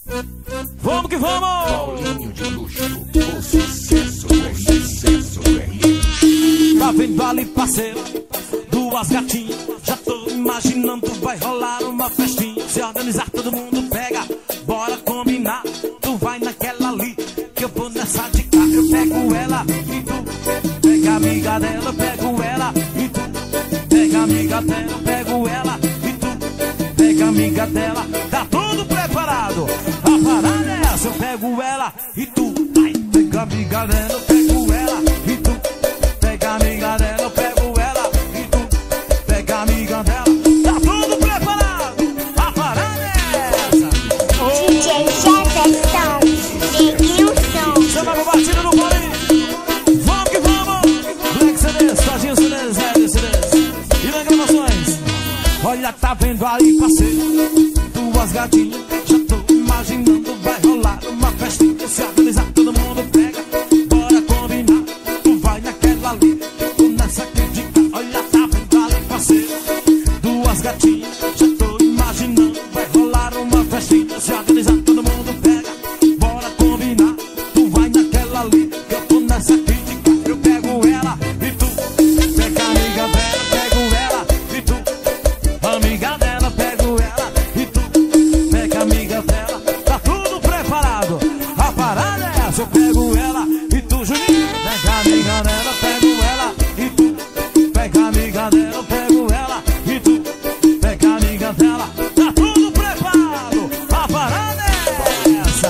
Vamos que vamos! Paulinho de luxo, o sucesso é sucesso, é. Tá vendo ali, parceiro? Duas gatinhas, já tô imaginando, vai rolar uma festinha. Se organizar, todo mundo pega, bora combinar. Tu vai naquela ali, que eu vou nessa de cá. Eu pego ela e tu pega a amiga dela. Eu pego ela e tu pega a amiga dela. Eu pego ela e tu pega a amiga dela. Tá tudo preparado, a parada é essa. Eu pego ela e tu vai, pega a amiga dela. Eu pego ela e tu pega a amiga dela. Eu pego ela e tu pega a amiga dela. Tá tudo preparado, a parada é essa. DJ Jefferson, peguei o som. Chama a batida no bolinho. Vamos que vamos. Black CDs, Todinho CDs, Red CDs e nas gravações. Olha, tá vendo aí, parceiro? Duas gatinhas, já tô imaginando, vai rolar uma festinha. Se organizar, todo mundo pega, bora combinar. Tu vai naquela ali, tu nessa crítica. Olha, tá vendo ali, parceiro? Duas gatinhas, já tô imaginando, vai rolar uma festinha. Se organizar, todo mundo pega, bora combinar. Tu vai naquela ali, que eu tô nessa crítica. Eu pego ela e tu pega a amiga dela. Pego ela e tu amiga dela. Pego ela e tu pega a amiga dela. Tá tudo preparado, a parada é essa. Eu pego ela e tu, Juninho, pega a amiga dela. Pego ela e tu pega a amiga dela. Eu pego ela e tu pega a amiga dela. Tá tudo preparado, a parada é essa.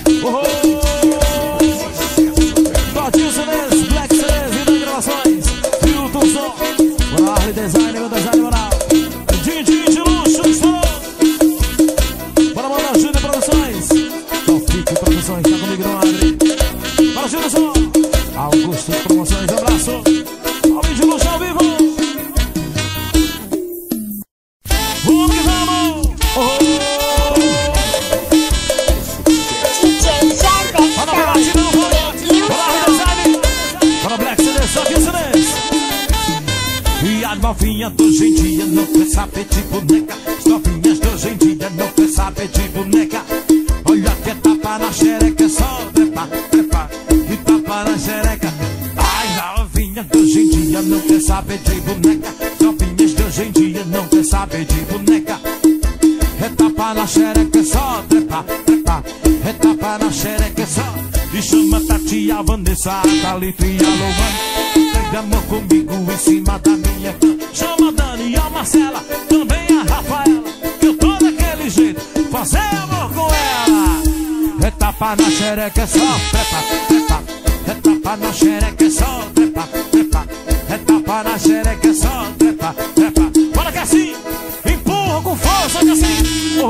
Todinho CDs, Black CDs e das gravações. Filtro som, moral e design, meu design moral. Din de luxo, estourou. Bora mandar Júnior Produções. Tofik Produções, tá comigo no ar. Bora Júnior Som. Augusto Promoções, abraço. Paulinho de luxo ao vivo. Vamos que vamos. DJ Jefferson, Bora pra batida no bolinho. Bora design. Bora Black CDs, só que CDs. E a novinha do hoje em dia não quer saber de boneca. As novinhas do hoje em dia não quer saber de boneca. Olha que tapa na xereca, é só trepa, trepa e tapa na xereca. Ai, novinha do hoje em dia não quer saber de boneca. As novinhas de hoje em dia não quer saber de boneca. É tapa na xereca, é só trepa, trepa, é tapa na xereca, é só. E chama a Tati, a Vanessa, a Thalita e a Lovana. Pega amor comigo em cima da minha cama. Chama a Dani e a Marcela, também a Rafaela, que eu tô daquele jeito, fazer amor com ela. É tapa na xereca, é só trepa, trepa. É tapa na xereca, é só trepa, trepa. É tapa na xereca, é só trepa, trepa. Bora que é assim, empurra com força que é assim.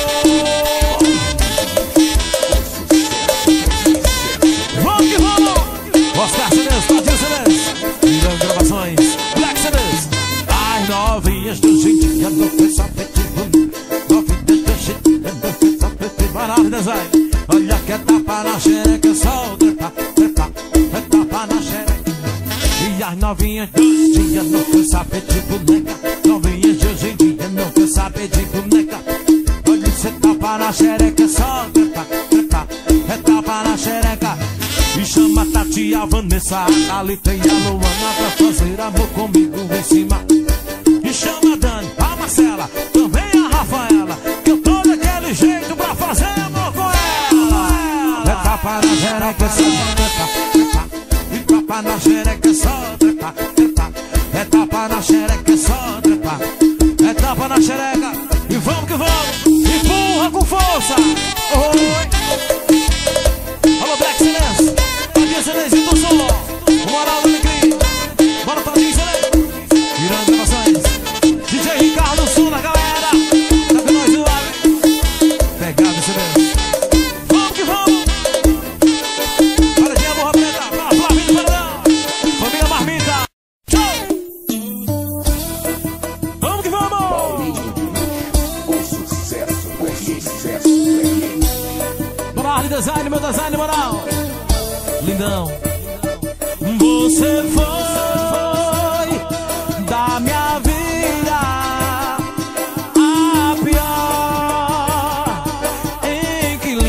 Vamos que vamos. Oscar CDs, Todinho CDs e das gravações, Black CDs. As novinhas do hoje em dia não quer saber de boneca. Novinhas do hoje em dia não quer saber de baralho design. Olha que é tapa na xereca, só trepa, trepa. É tapa na xereca. E as novinhas de hoje em dia não quer saber de boneca. Novinhas de hoje em dia não quer saber de boneca. Olha cê tapa na xereca, só trepa, trepa. É tapa na xereca. E chama a Tati, a Vanessa, a Thalita e a Luana pra fazer amor comigo em cima. E chama a Dani, a Marcela, também a Rafaela, que eu tô daquele jeito pra fazer amor com ela. É tapa na xereca, só trepa, trepa. E tapa na xereca, só trepa, trepa. É tapa na xereca, só trepa. É tapa na xereca. E vamos que vamos. Empurra com força. Oi. Alô, Black CDs, Todinho CDs e do som. Moral do Alecrim. Bora, Todinho CDs. Virando gravações. DJ Ricardo Sul na galera. Tá com nós, pegado CDs. Vamos que vamos. Paradinha Borra Preta. Para Flavinho Paradão. Família Marmita. Tchau. Vamos que vamos. Paulinho de luxo, o sucesso é sucesso, é. Moral design, meu design moral. Lindão. Você foi da minha vida a pior. Em que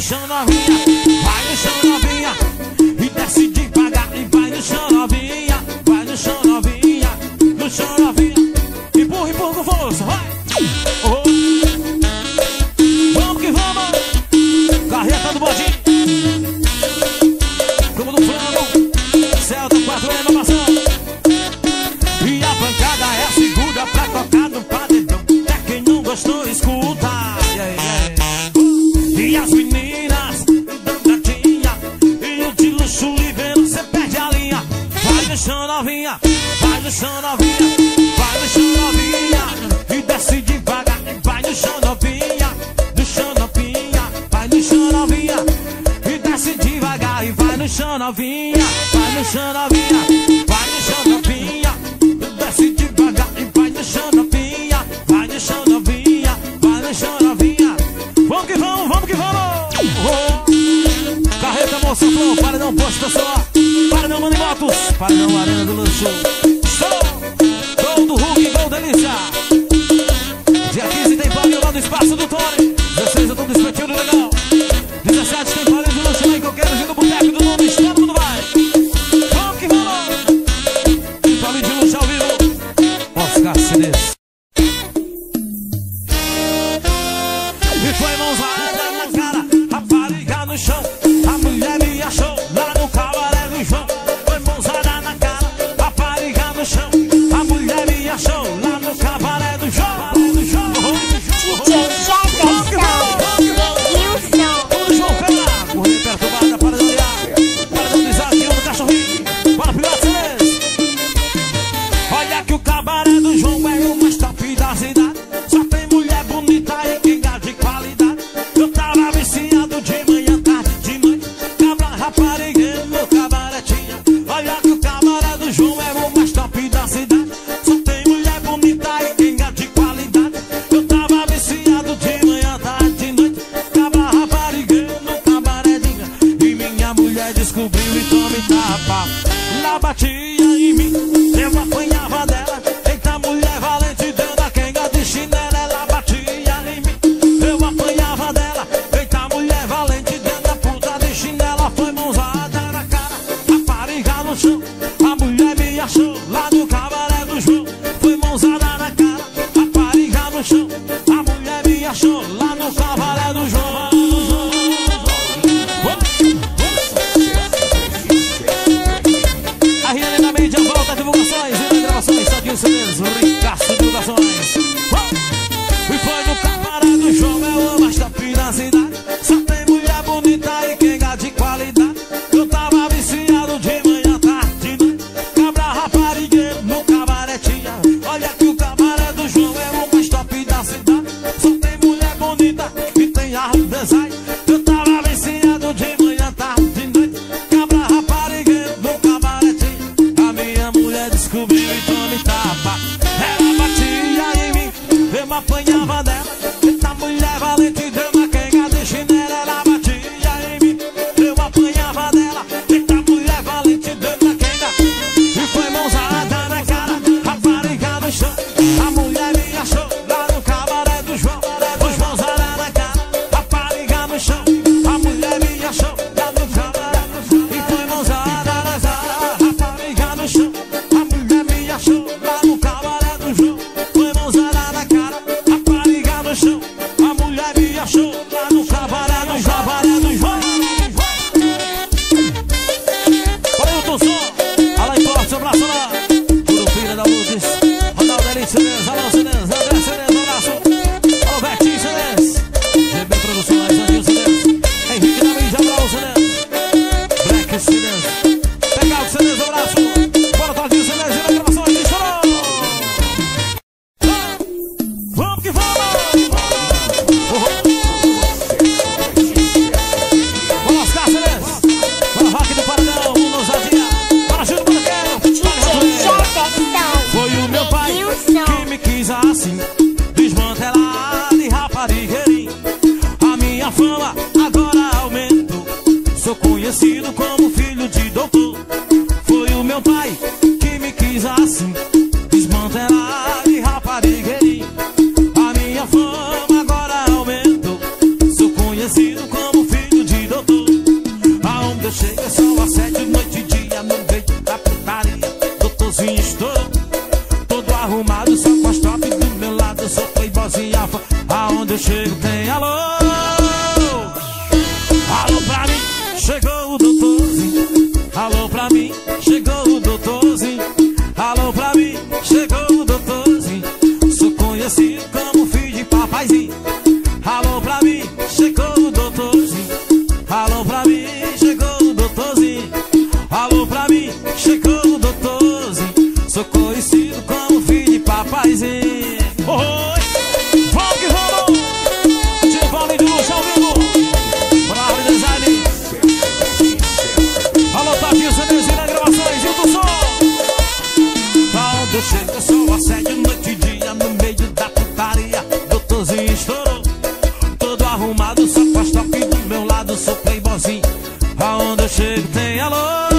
no chão novinha, vai no chão novinha. E desce devagar e vai no chão novinha, vai no chão novinha, no chão novinha. Empurra, empurra com força, vai. Oh. Vamos que vamos. Carreta do bodinho. Como no frango. Celta 4 é inovação. E a pancada é a segunda pra tocar no paredão. É quem não gostou, escuta. E as meninas danadinha. E o de luxo livre, você perde a linha. Vai no chão novinha, vai no chão novinha, vai no chão novinha. E desce devagar e vai no chão novinha, no chão novinha, vai no chão novinha. E desce devagar e vai no chão novinha, vai no chão novinha, vai no chão novinha. Desce devagar e vai no chão novinha, vai no chão novinha, vai no chão novinha. Vamos que vamos, vamos que vamos. Oh. Carreta Moça Flor, paredão posto pessoal, paredão Mano Motos, paredão Arena do Luxo. Gol do Hulk, gol delícia. Dia 15 tem palio lá no espaço do Tony. 16 eu tô no espetinho do legal. 17 tem palio do Luxo lá em qualquer região do boteco do nome, todo mundo vai. Vamos que vamos. Tem palio de Luxo ao vivo. Oscar CDs. E foi mãozada na cara, rapariga no chão. A mulher me achou lá no cabaré do João. Foi mãozada na cara, rapariga no chão. A mulher me achou lá no cabaré do João. DJ Jefferson, Wilson. Tudo João Cara, corrida perturbada para olhar. Para deslizar aqui no cachorrinho. Para pilar CDs. Olha que o cabaré do João é o mais top da cidade. Só tem mulher bonita e quenga de qualidade. Eu tava viciado de manhã, tarde, de noite. Cabra raparigueiro no cabaré tinha. Olha que o cabaré do João é o mais top da cidade. Só tem mulher bonita e quenga de qualidade. Eu tava viciado de manhã, tarde, de noite. Cabra raparigueiro no cabaré tinha. E minha mulher descobriu e tome tapa. Lá batia em mim, eu apanhava dela. Eita mulher valente, deu da quenga de chinela. Ela batia em mim, eu apanhava dela. Eita mulher valente, deu da puta de chinela. Foi mãozada na cara, rapariga no chão. A mulher me achou lá no cabaré do João. Foi mãozada na cara, rapariga no chão. A mulher me achou lá no cabaré do João. A Rihanna na mídia volta, divulgações e gravações, Sadinho CDs, Ricaço divulgações. E foi no cabaré do João, é o mais top da cidade. Só tem mulher bonita e quenga de qualidade. Eu tava viciado de manhã, tarde, de noite. Cabra raparigueiro no cabaré tinha. Olha que o cabaré do João é o mais top da cidade. Só tem mulher bonita e tem arte design. Eu tava viciado de manhã, tarde, de noite. Cabra raparigueiro no cabaré tinha. A minha mulher descobriu e tome tapa. Ela batia em mim, eu me apanhava dela. Eita mulher valente, deu uma quenga de chinela. Ela batia em mim, eu apanhava dela. Eita mulher valente, deu uma quenga. E foi mãozada na cara, rapariga no chão. A mulher me achou lá no cabaré do João. Foi mãozada na cara, rapariga no chão. A mulher me achou lá no cabaré do João. E foi mãozada na cara, rapariga no chão. A mulher me achou lá no cabaré do João. Foi mãozada na cara, rapariga no chão. A mulher me achou lá no cabaré do João. Valeu, Tussão. Alain Forte, abraço lá. Puro Filho da Lourdes. Ronaldo Elite CDs, alô CDs, André CDs, abraço. Alô Betinho CDs. GB Produções, Andinho CDs. Henrique da mídia, alô CDs. Black CDs. Pegado CDs, abraço. Bora, Todinho CDs, GB Gravações, estourou. Vamos que vamos. Bora, Oscar CDs. Bora, Rock do Paradão, Mundo Ousadia. Bora, Júlio Bonequeiro. DJ Jefferson, Foi o meu pai Wilson. que me quis assim, desmantelado e raparigueirinho. A minha fama agora aumentou. Sou conhecido como filho de doutor. Foi o meu pai que me quis assim, desmantelado e raparigueirinho. A minha fama agora aumentou. Sou conhecido como filho Aonde eu chego tem alô. Alô pra mim, chegou o doutorzinho. Alô pra mim, chegou o doutorzinho. Alô pra mim, chegou o doutorzinho. Sou conhecido como filho de papaizinho. Alô pra mim, chegou o doutorzinho. Alô pra mim, chegou o doutorzinho. Alô pra mim, chegou o doutorzinho. Sou conhecido como filho de papaizinho. Oi, vamos que vamos. De bola e de luxo ao vivo. Bravo design. Alô, Tavinho, Cenezinho na gravações, Gil do Som. Quando chega eu sou assédio noite e dia no meio da putaria. Doutorzinho estourou, todo arrumado, só faz top do meu lado, sou playboyzinho. Aonde eu chego tem alô.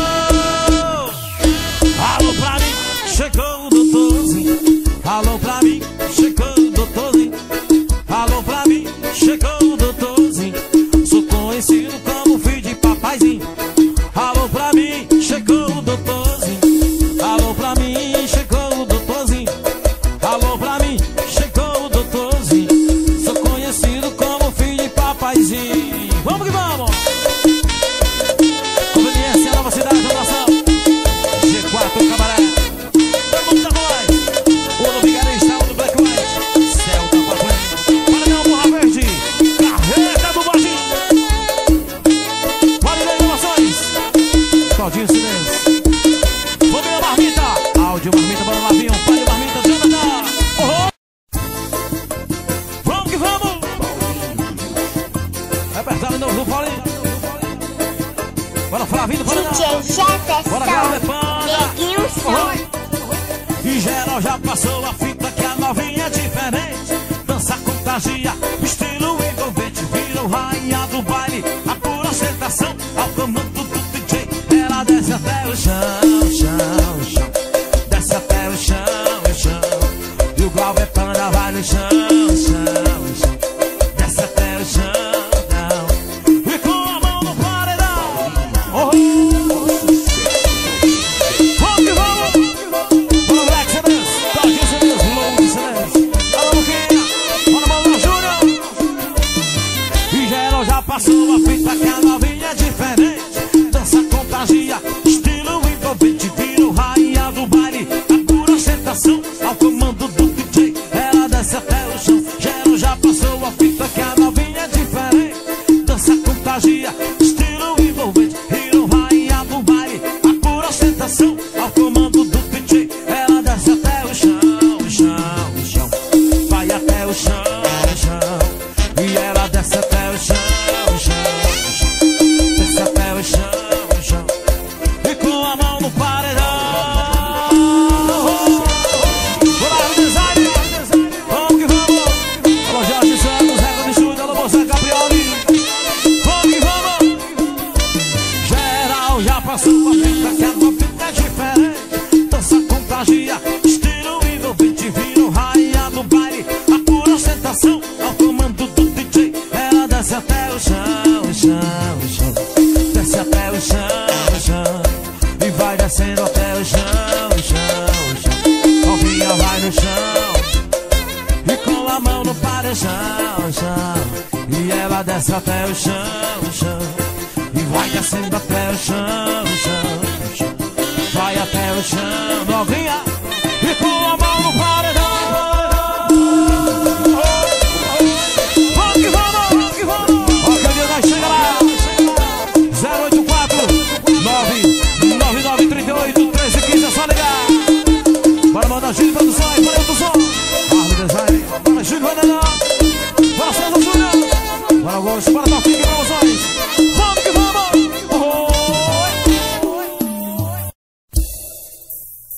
Alô pra mim, chegou o doutorzinho. Alô pra mim, chegou o doutorzinho. Alô pra mim, chegou o doutorzinho. Sou conhecido como filho de papaizinho. Alô pra mim, chegou o doutorzinho. Alô pra mim, chegou o doutorzinho. Alô pra mim, chegou o doutorzinho. Sou conhecido como filho de papaizinho. Vamos que vamos! Conveniência, Nova Cidade, Abração G4, Cabaré. Todo mundo tá com nós. O do Vigarista, o do Black White. Céu tá pra frente. Paranhão, Borra Verde. Carrega do Bojinho. Vale Inovações. Claudinho Silêncio. Família Marmita. Áudio Marmita, bora Lavinho. Pai Marmita, Jonathan. Vamos que vamos. Repertório novo do Paulinho. Bora Flavinho, bora DJ Jefferson, bora Galo Panda. Neguilson. Em geral já passou a fita que a novinha é diferente. Dança contagia, estilo envolvente. Virou rainha do baile, a pura ostentação. Ao comando do DJ, ela desce até o chão, chão, chão. Desce até o chão, chão. E o Galo Panda vai no chão, chão, chão. Desce até o chão, não. E com a mão no paredão. Oh, vamos que vamos. Bora Black Cenas, Claudinho Cenas, Louro Cenas. Alô Luquinha, bora Mauro Júnior. E geral já passou a fita que a novinha é diferente. Dança contagia, estilo envolvente. Virou rainha do baile, a pura ostentação. Ao comando do DJ, ela desce até o chão. Geral já passou a fita que a novinha é diferente. Dança contagia, estilo envolvente. Virou rainha do baile, a pura ostentação. Ao comando do DJ, ela desce até o chão, chão, chão. Vai até o chão, chão. E ela desce até o chão, chão, chão. Desce até o chão, chão. E com a mão no paredão. Bora design, vamos que vamos. Alô Jorge Santos, Regra de Estúdio, alô Moça Gabrioli. Vamos que vamos. Geral já passou a fita que a novinha é diferente. Dança contagia, estilo envolvente. Virou rainha do baile, a pura ostentação. Ao comando do DJ, ela desce até o chão, chão, chão. Desce até o chão, chão. E vai descendo até o chão, chão, chão. Novinha vai no chão. E com a mão no paredão, chão. E ela desce até o chão, chão. E vai descendo até o chão, chão, chão. Vai até o chão, novinha. E com a mão no paredão. Vamos que vamos, vamos que vamos. Ó, cadê nós? Chega lá. 084 999 38 1315, é só ligar. Bora mandar Gil Produções, bora do som. Arma Design, bora Gil Vanelão. Bora César Júnior. Bora Gosto, bora Tafinho Promoções. Vamos que vamos.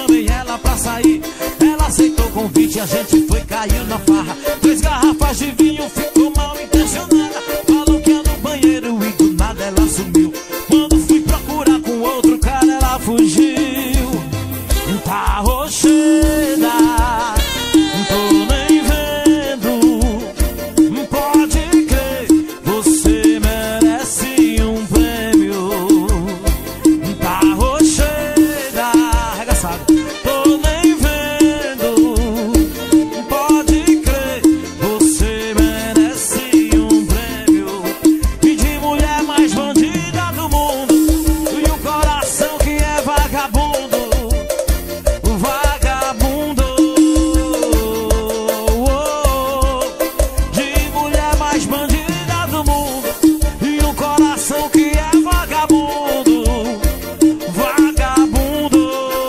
chamei ela pra sair. Ela aceitou o convite, a gente foi, caiu na farra. 3 garrafas de vinho, ficou mal intencionada. Falou que ia no banheiro e do nada ela sumiu. Quando fui procurar com outro cara, ela fugiu. Tá rocheda, tô nem vendo. Pode crer, você merece um prêmio. Tá rocheda, arregaçado, tô nem vendo. Pode crer, você merece um prêmio. E de mulher mais bandida do mundo, e um coração que é vagabundo. Vagabundo, de mulher mais bandida do mundo, e um coração que é vagabundo. Vagabundo,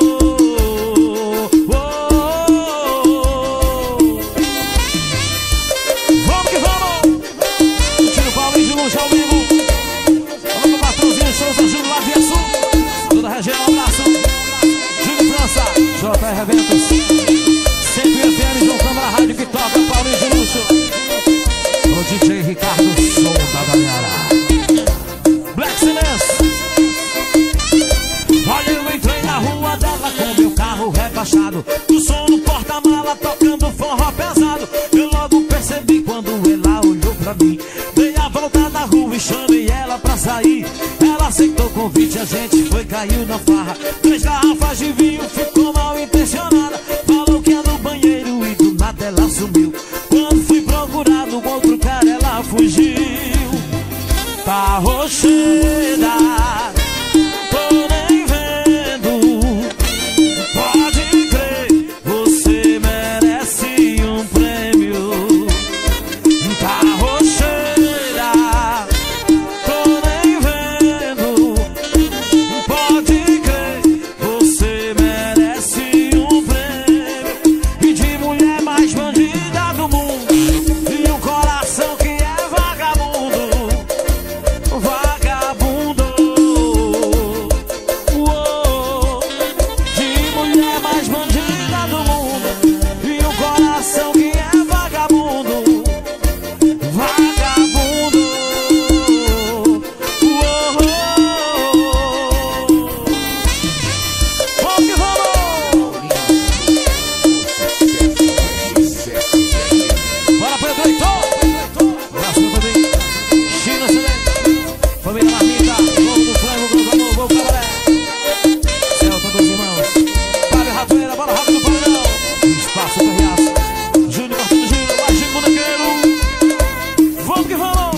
vamos que vamos. Tiro Paulinho de Luxo ao vivo. Vamos pro patrãozinho Souza, Júlio lá de Sul, toda a região, um abraço. Júlio França, JR Eventos, sempre FM, João Câmara Rádio que toca Paulinho de Luxo. O DJ Ricardo Som da galera. Black Celeste. Olha, eu entrei na rua dela com meu carro rebaixado, o som no porta-mala tocando forró pesado. Eu logo percebi quando ela olhou pra mim. Dei a volta na rua e chamei ela pra sair. Ela aceitou o convite, a gente foi, caiu na farra. 3 garrafas de vinho, ficou mal intencionada. Falou que ia no banheiro e do nada ela sumiu. Quando fui procurar no outro cara, ela fugiu. Tá rocheda, tô nem vendo. Pode crer, você merece um prêmio. Tá rocheda, tô nem vendo. Pode crer, você merece um prêmio. E de mulher mais bandida do mundo, e um coração que é vagabundo. Vagabundo, de mulher mais bandida do mundo, e um coração que é vagabundo. Vagabundo, vamos que vamos. Bora, Pedro Heitor. Abraço, meu bebê. China, Celeste. Família Marmita, Globo do Frango, Globo do Amor, Globo do Cabaré. Celta dos irmãos. Fábio Ratoeira, bora rápido, Paredão. Espaço do Riaço. Júnior Cortino Júnior, Laginho Bonequeiro. Vamos que vamos.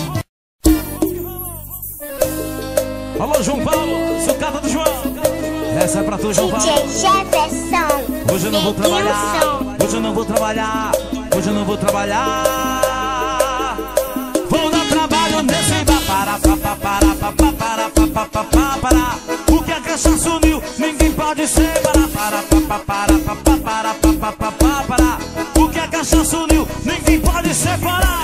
Alô, João Paulo, sucata do João. Essa é pra tu, João Paulo. DJ Jefferson. Hoje eu não vou trabalhar. Hoje eu não vou trabalhar. Hoje eu não vou trabalhar. Vou dar trabalho nesse bar. Para. Porque a cachaça uniu, ninguém pode separar. Para. Porque a cachaça uniu, ninguém pode separar.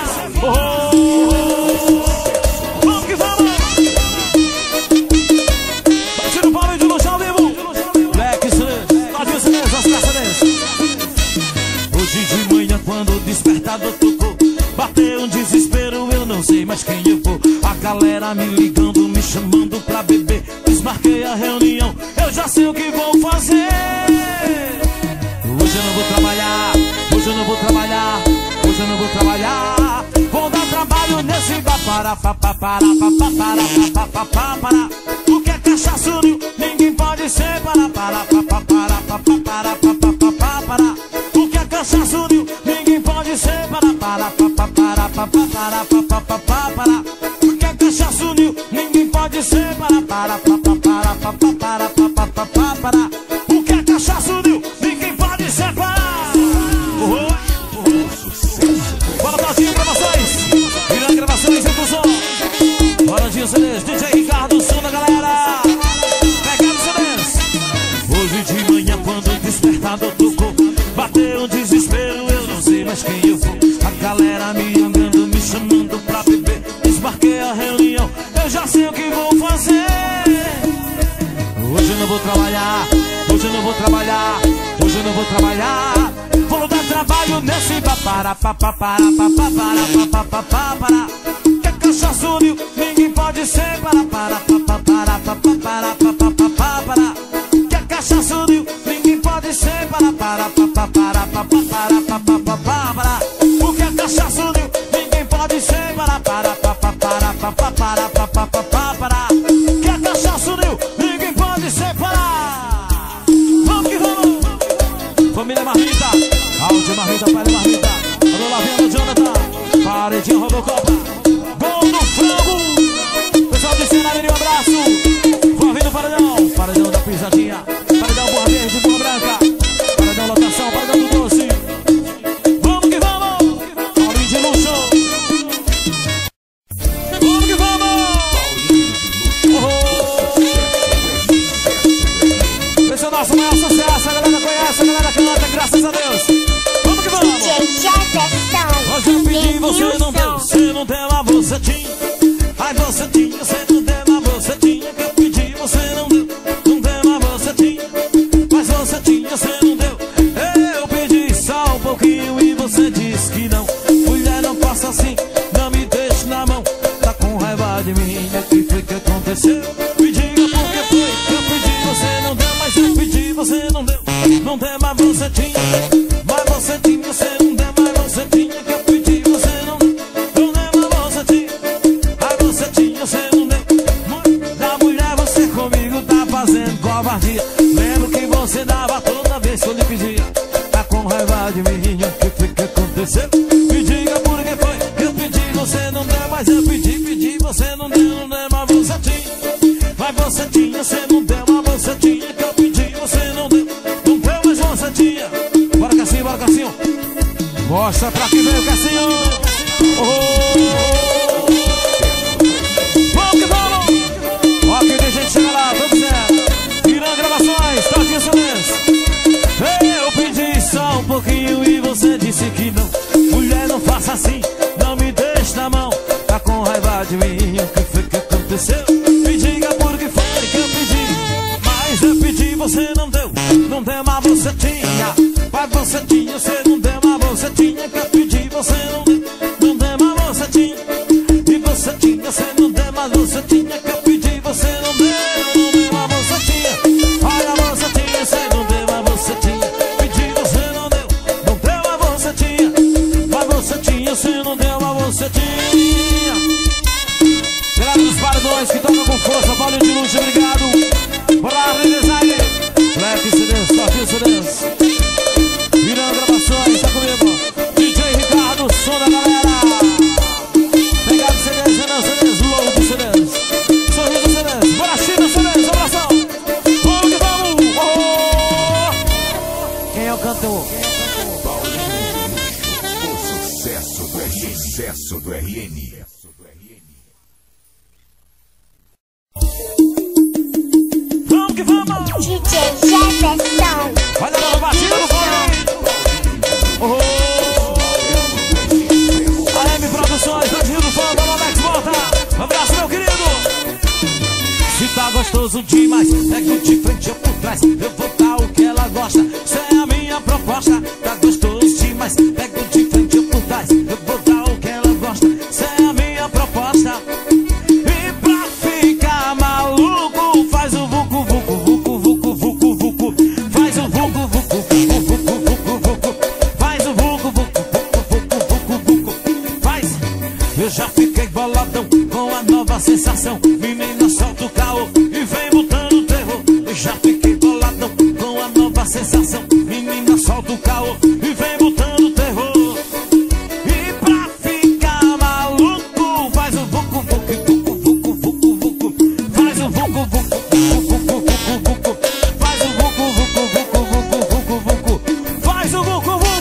Vamos que vamos. Tira o Paulinho de Luxo ao vivo. Black Celeste, Claudinho Celeste, as caçadeiras. Hoje de manhã quando o despertador tocou, bateu um desespero, eu não sei mais quem eu vou. A galera me ligando, me chamando pra beber. Desmarquei a reunião, eu já sei o que vou fazer. Hoje eu não vou trabalhar, hoje eu não vou trabalhar, hoje eu não vou trabalhar. Vou dar trabalho nesse bar. Para. Porque a cachaça uniu, ninguém pode separar. Para. Porque a cachaça uniu, ninguém pode separar. Para. Porque a cachaça uniu, ninguém pode separar. Para. Porque a cachaça uniu, ninguém pode separar. Bora, Brasil, gravações. Virando gravações, entra o som. Bora, Dinho Celeste, DJ Ricardo, som da galera. Pegando CDs. Hoje de vou trabalhar. Vou dar trabalho nesse para. Que cachaçudo, ninguém pode ser para. Que cachaçudo, ninguém pode ser para. O que é cachaçudo, ninguém pode ser para. Que é cachaçudo, ninguém pode separar. Vamos que vamos. Família Marmita, áudio Marmita, pai Marmita. Alô, Lavinha, Jonathan, Paredinho, Robocopa, Gol do Frango. Pessoal de Senamiri, um abraço. Vou vindo paredão, paredão da pisadinha, paredão Borra Verde, Borra Branca, paredão lotação, paredão do doce. Vamos que vamos, Paulinho de Luxo. Vamos que vamos. Esse é o nosso maior sucesso, a galera conhece, a galera canta, graças a Deus. Vamos que vamos. Hoje eu pedi, você não deu, você não deu, mas você tinha. Ai, você tinha, você não deu, mas você tinha. Que eu pedi, você não deu, não deu, mas você tinha. Mas você tinha, você não deu. Eu pedi só um pouquinho e você disse que não. Mulher, não faça assim, não me deixe na mão. Tá com raiva de mim, o que foi que aconteceu? Me diga por que foi que eu pedi, você não deu. Mas eu pedi, você não deu, não deu, mas você tinha. Mas você tinha, você não deu, mas você tinha. Que eu pedi, você não deu, não deu, mas você tinha. Mas você tinha, você não deu. Da mulher você comigo tá fazendo covardia. Lembro que você dava toda vez que eu lhe pedia. Tá com raiva de mim, o que foi que aconteceu? Me diga por que foi que eu pedi, você não deu. Mas eu pedi, você não deu, não deu, mas você tinha. Mas você tinha, você não deu, mas você tinha. Que eu pedi, você não deu, não deu, mas você tinha. Bora Cassinho, bora Cassinho. Mostra pra que veio o Cassinho. Vamos que vamos. Ó que tem gente chega lá, tô dizendo. Irã Gravações, Todinho Silêncio. Eu pedi só um pouquinho e você disse que não. Mulher, não faça assim, não me deixe na mão. Tá com raiva de mim, o que foi que aconteceu? Me diga por que foi que eu pedi. Mas eu pedi, você não deu, não deu, mas você tinha. Mas você tinha, você não deu, mas você tinha. Que eu pedi, você não deu, não deu, mas você tinha. E você tinha, você não deu, mas você tinha. Que eu pedi, você não deu, não deu, mas você tinha. Olha, você tinha, você não deu, mas você tinha. Pedi, você não deu, não deu, mas você tinha. Mas você tinha, você não deu, mas você tinha. Galera dos paredões que tocam com força, Paulinho de Luxo, obrigado. Bora lá, redesign. Black CDs, Todinho CDs. Irã Gravações, tá comigo. DJ Ricardo, som da galera. Pegado CDs, Renan CDs, Lobo CDs. Sorriso CDs, bora China CDs, abração. Vamos que vamos. Oh! Quem é o cantor? Paulinho de Luxo, o sucesso do RN. Vamos que vamos. DJ Jefferson. Olha lá, batida no fone. AM Produções, Brasil do Fã, Dona Alex Volta. Abraço, meu querido. Se tá gostoso demais, pega de frente ou por trás. Eu vou dar o que ela gosta, isso é a minha proposta. Tá gostoso demais, pega de frente ou por trás. Eu vou dar o que ela gosta, isso é a minha proposta. E pra ficar maluco, faz o vucu, vucu, vucu, vucu, vucu, vucu. Faz o vucu, vucu, vucu, vucu, vucu, vucu. Faz o vucu, vucu, vucu, vucu, vucu, vucu. Faz. Eu já fiquei boladão com a nova sensação. Menina, solta o caô e vem botando terror. Eu já fiquei boladão com a nova sensação. Menina, solta o caô e vem botando terror. E pra ficar maluco, faz o vucu, vucu, vucu, vucu, vucu, vucu. Faz o vucu, vucu, vucu, vucu, vucu, vucu. Faz o vucu, vucu, vucu, vucu, vucu, vucu. Faz o vucu, vucu.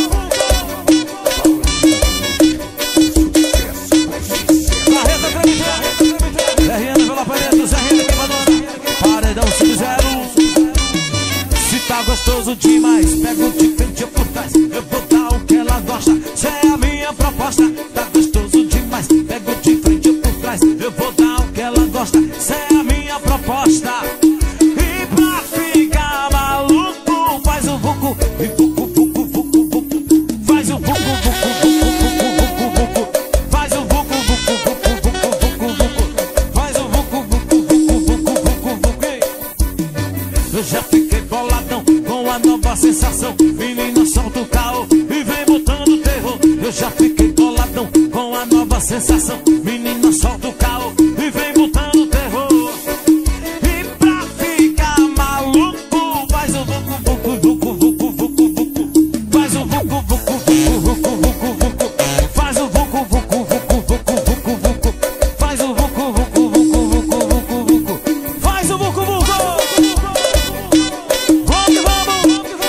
Carreta Cremiteira, RN pela parede, Zé Renda Queimadona, Paredão 5-0. Se tá gostoso demais, pega o de frente ou por trás. Eu vou dar o que ela gosta, isso é a minha proposta. Tá gostoso demais, pega o de frente ou por trás. Eu vou dar o que ela gosta, isso é a minha proposta. E pra ficar maluco, faz o vucu. e vucu, vucu, vucu, vucu. Faz o vucu, vucu, vucu, vucu, vucu, vucu. Faz o vucu, vucu, vucu, vucu, vucu, vucu. Faz o vucu, vucu, vucu, vucu, vucu, vucu. Eu já fiquei boladão com a nova sensação. Menina, solta o caô e vem botando terror. Eu já fiquei boladão com a nova sensação. Menina, solta o caô e vem botando terror. E pra ficar maluco, faz o vucu, vucu, vucu, vucu, vucu, vucu. Faz o vucu, vucu, vucu, vucu, vucu, vucu. Faz o vucu, vucu, vucu, vucu, vucu, vucu. Faz o vucu, vucu, vucu, vucu, vucu, vucu. Faz o vucu, vucu. Vamos, vamos.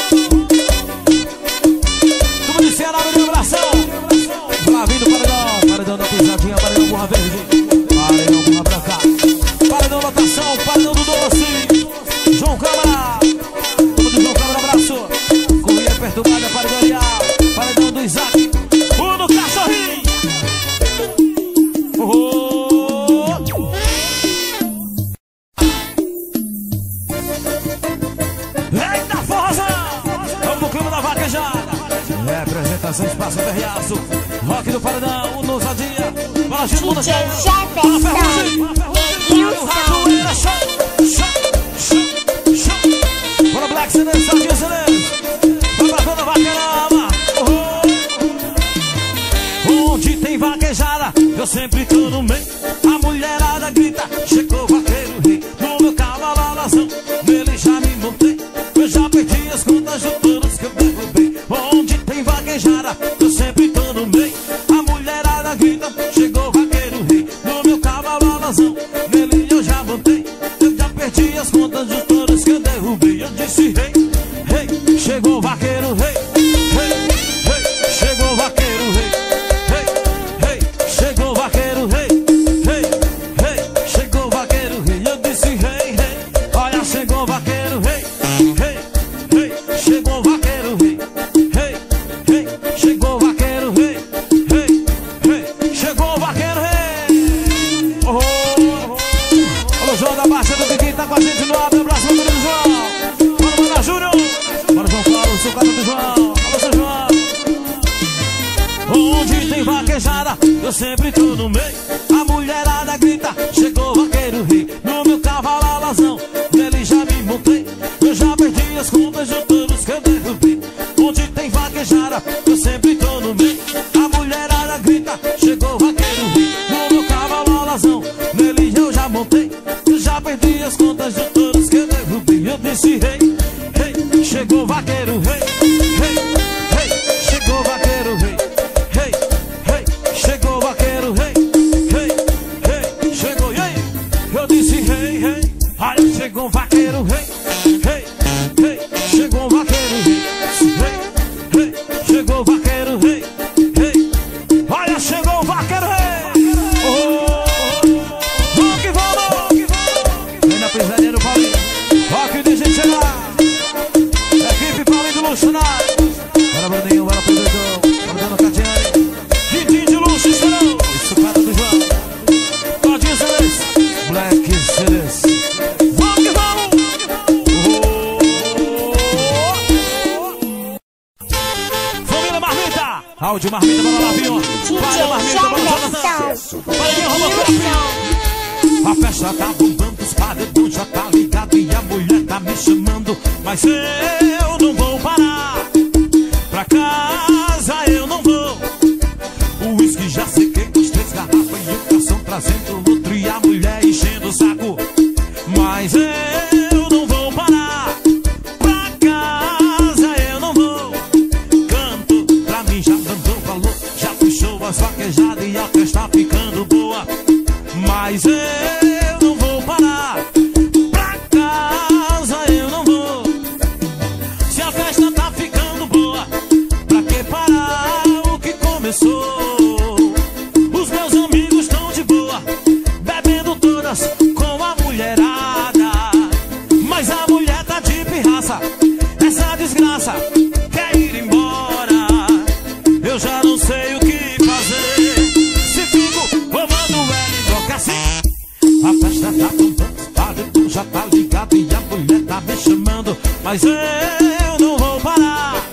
Como disse a nave de vibração. Lá vindo paredão da pisadinha, paredão burra verde, paredão burra branca, paredão lotação, paredão do doce. João Câmara, todo do João Câmara, abraço. Corrida perturbada, paredão Arial, paredão do Isaac, o do cachorrinho. Eita forrozão, vamos no clima da vaquejada. Representação Espaço Verriaço, rock do paredão, o Nousadia, para DJ Jefferson, Edilson. Bora Black CDs, Sardinha CDs. Vai pra toda vaqueirama. Onde tem vaquejada, eu sempre tô no meio. A mulherada grita, chegou o vaqueiro rei. No meu cavalo alazão, nele já me montei. Eu já perdi as contas de todos que eu derrubei. Onde tem vaquejada, eu sempre tô no meio. A mulherada grita, chegou o vaqueiro rei. No meu cavalo alazão, nele eu já montei. Eu já perdi as contas de todos que eu derrubei. Eu disse rei, rei, chegou o vaqueiro rei. Rei, rei, chegou o vaqueiro rei. Rei, rei, chegou o vaqueiro rei. Rei, rei, chegou o vaqueiro rei. Eu disse rei, rei, olha, chegou o vaqueiro rei. Rei, rei, chegou o vaqueiro rei. Rei, rei, chegou o vaqueiro rei. Rei, rei, chegou o vaqueiro rei. Alô, João da Baixa do Piquim, tá com a gente no ar. Um abraço, meu querido João. Bora, Mana Júnior. Bora, João Paulo, seu cara do João. Alô, seu João. Onde tem vaquejada, eu sempre tô no meio. A mulherada grita, chegou o vaqueiro rei. No meu cavalo alazão, nele já me montei. Eu já perdi as contas de todos que eu derrubei. Onde tem vaquejada, eu sempre tô no meio. A mulherada grita, chegou o vaqueiro rei. No meu cavalo alazão, nele eu já montei. Eu já perdi as contas de todos que eu derrubei. Eu disse rei, rei, chegou o vaqueiro rei. Rei, rei, chegou o vaqueiro rei. Rei, rei, chegou o vaqueiro rei. Rei, rei, chegou, e aí? Eu disse rei, rei, olha, chegou o vaqueiro rei. Rei, rei, chegou o vaqueiro rei. Rei, rei, chegou o vaqueiro rei. Rei, olha, chegou o vaqueiro rei. Vamos que vamos. Vem na pisadinha do Paulinho. Rock de gente chegar. Equipe Paulinho do Luxunário. Bora, Bruninho, bora, Pedrão. Bora, Dona Catiane. Vitinho de luxo, estourou. Isso, cara do João. Todinho CDs. Black CDs. Vamos que vamos. Família Marmita. Áudio Marmita, bora lá, viu? Para Marmita, bora, Jonathan. Para Robocop. A festa tá bombando, os paredões já tá ligado e a mulher tá me chamando. Mas eu não vou parar. Pra casa eu não vou. O uísque já sequei com as 3 garrafas e o garçom trazendo outro e a mulher enchendo o saco. Mas eu não vou parar. Pra casa eu não vou. Canto pra mim, já mandou valor, já puxou as vaquejadas e a festa tá ficando boa. Mas eu não vou parar. Pra casa eu não vou. Se a festa tá ficando boa, pra que parar o que começou? Os meus amigos estão de boa, bebendo todas com a mulherada. Mas a mulher tá de pirraça, essa desgraça quer ir embora. Eu já não sei o que fazer. Se fico ou mando ela embora assim. A festa tá bombando, o paredão já tá ligado e a mulher tá me chamando. Mas eu não vou parar.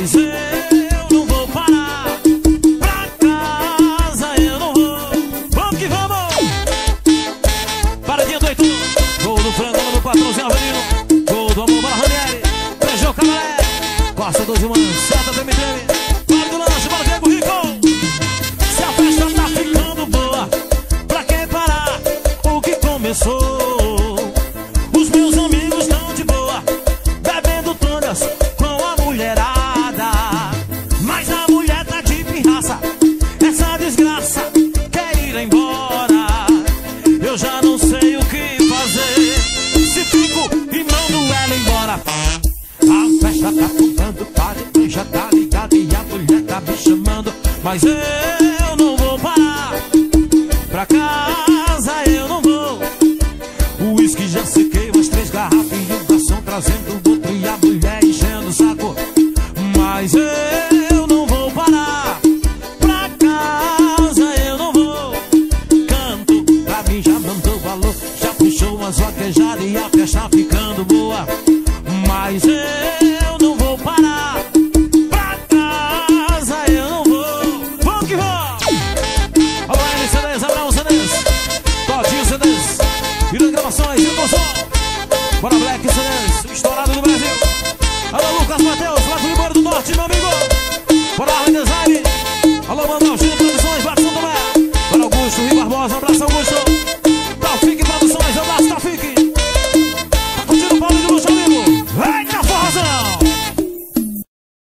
mas eu não vou parar. Pra casa eu não vou. Vamos que vamos. Paradinha do Heitor. Gol do frango do patrãozinho Avelino. Gol do amor para Ranieri. Beijou Camaré. Costa dos humanos. Seta do MTM. Para do lanche para o Diego Rico. Se a festa tá ficando boa, pra que parar o que começou? Os meus amigos estão de boa, bebendo todas com a mulherada. Mas a mulher tá de pirraça, essa desgraça quer ir embora. Eu já não sei o que fazer, se fico e mando ela embora. A festa tá contando, padre já tá ligado e a mulher tá me chamando, mas eu não vou parar. Pra casa eu não vou. O uísque já sequei, umas 3 garrafas e o garçom trazendo outro e a mulher enchendo o saco, mas eu não vou parar. Pra casa eu não vou. Canto pra mim, já mandou valor, já puxou umas vaquejadas e a festa ficando boa, mas eu não vou parar. Pra casa eu não vou. Vamos que vamos. Olha lá, CDs, Abraão CDs, Todinho CDs, Irã Gravações, Irã Som. Bora Black CDs, estourado do